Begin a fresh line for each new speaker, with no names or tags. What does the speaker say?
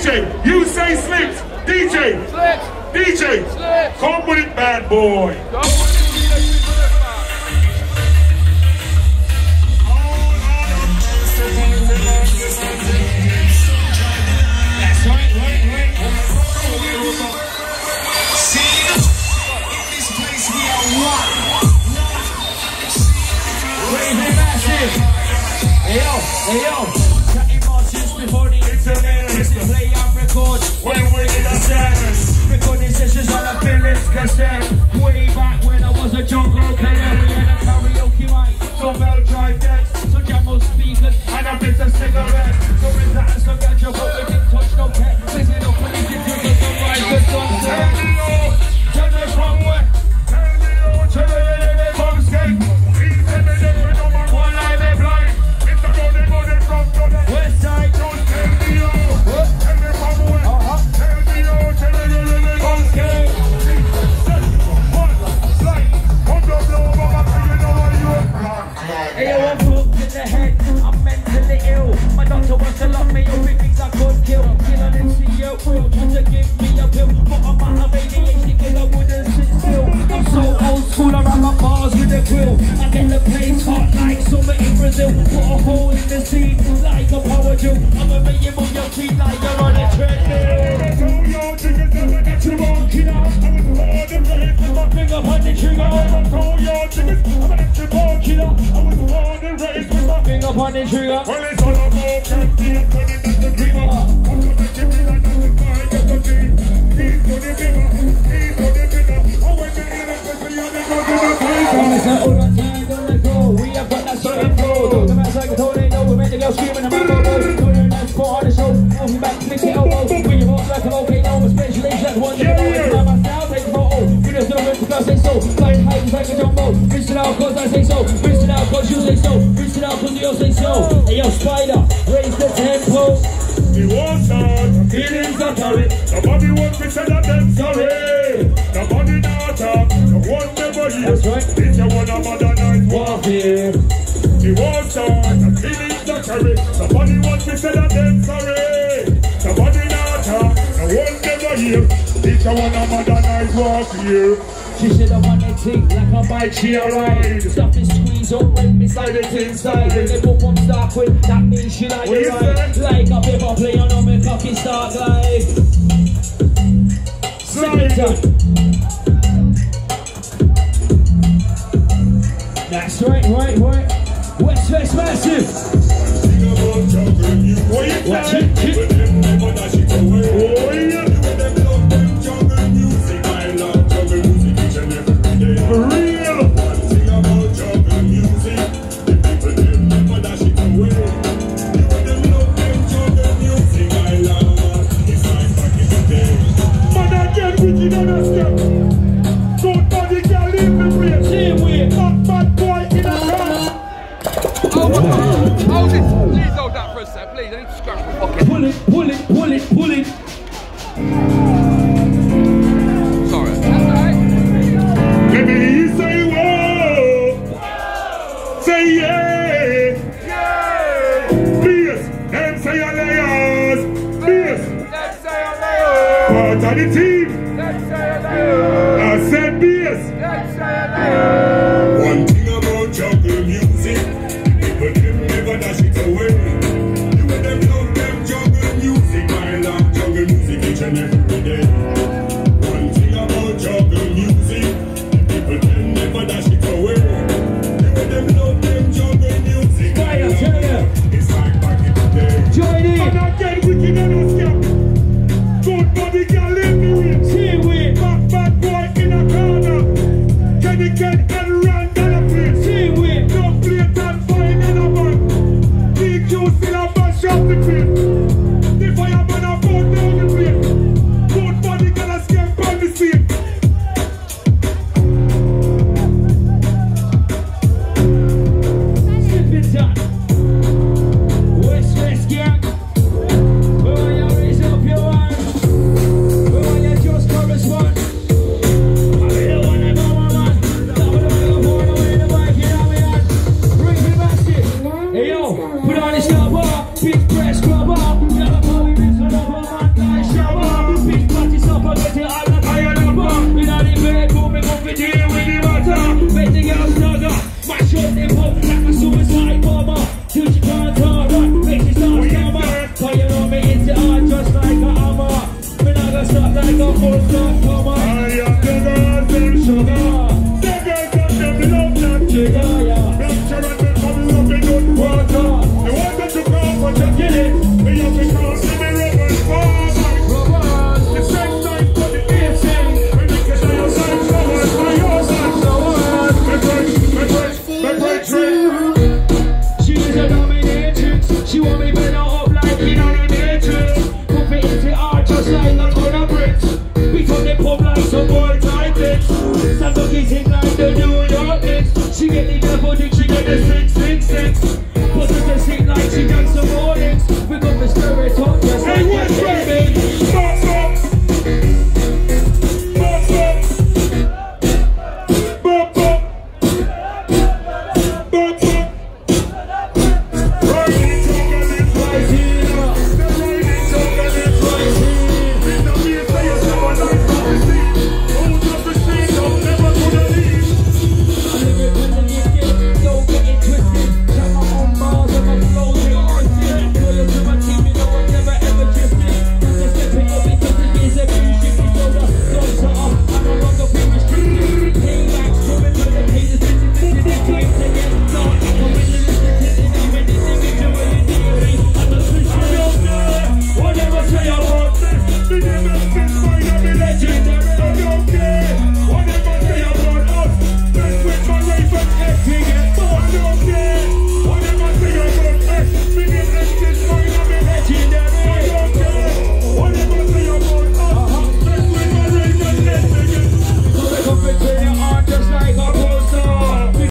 DJ, you say slips. DJ,
Slips.
DJ,
Slips.
Come with it, bad boy.
That's right. This place we are one. Crazy massive. Hey yo. Cutting marches before the internet. Just to play and record.
When we're in the sadness.
Recording sessions on a Philips cassette. Way back when I was a jungle canary. We had a karaoke mic.
So bell drive decks.
So jamo speakers.
And a bit of cigarette.
So is that some ganja, but we didn't touch no pet. Listen up when you can do the right good songs. Tell me from where?
Tell me from skate. Please tell me that we don't want one line they blind. It's the money from the
West side.
Don't tell me yo. Tell me from where? Tell me yo. Tell me from skate. One slide. One blow over my feet. You know what you are.
Hey, I'm hooked in the head. I'm mentally ill. My doctor wants to lock me up. He thinks I could kill. Kill an NCO. Trying to give me a pill. But I'm out of ADHD because I wouldn't sit still. I'm so old school. I run my bars with a grill. I get the place hot like summer in Brazil. Put a hole in the seat like a power drill. I'ma make you move your feet like you're on a treadmill.
So yo, chickens never get you walking out. I was born in the hip with my
Finger on the trigger.
So yo, chickens never get you walking out. I was born and raised with my
Finger on the trigger.
well, it's all about candy and money, that's the dreamer. I'm gonna make you feel like that's the fire, that's the dream. He's for the bigger, he's for the bigger. Oh, when you're in a country, you're the go to the place.
Promise that all the time, don't let go. We have got that certain flow. Talk to mass like a tornado. We make the girl screaming and my elbow. Put her in that spot on the show. Moving back, flick the elbow. Bring your heart like an volcano. Especially like one that always have my style. Take the photo. We just don't win because I say so. Flying high like a jumbo. Rinse it out cause I say so. Rinse it out cause you say so. Rinse it out cause you say so. Hey yo, Spider, raise the tempo.
The walls on, feelings are carried. Nobody wants to say that them sorry. Nobody not talk, no one never hear.
That's right.
It's a one of other night
Walk here.
The walls on, feelings are carried. Nobody wants to say that them sorry. Nobody not talk, no one never hear. It's a one of other night walk here.
She said I want a thing like a bike she a ride. Stuff is squeezed up when beside it inside. When they put one start quick, that means she like it right. Like a paper play on my cocky start like. Second time. That's right. West massive. Watch it.
Oh yeah. For real.
One thing about jungle music, the people them never dash it away. You and them love them jungle music, I love. It's like back in the day.
Man, I get wicked on a step. Don't body can leave me free.
Same way.
Not bad boy in a car.
Oh my God. Hold it. Please hold that for a sec. Please, I need to scratch the pocket.
Pull it.
Sorry. That's all right.
Let me hear you say whoa. Say yeah. Bass. Them say a layers. Bass.
Let's say hello.
Part of the team.
Let's say hello.
I said bass.
Let's say hello.
One thing about jungle music, the people them never dash it away. You and them love them jungle music, I love jungle music each and every day. One thing about jungle music, the people them never dash it away. You and them love them jungle music, I
Fire, tell ya.
It's like back in the day.
Join in.
Man, I get wicked on a step. Don't body can leave me with.
Same way.
Bad boy in a corner. Can you get
all-time hits. Some doggies hit like the New York Knicks. She get the double dick, she get the 666. Put her to sit like she done some mornings.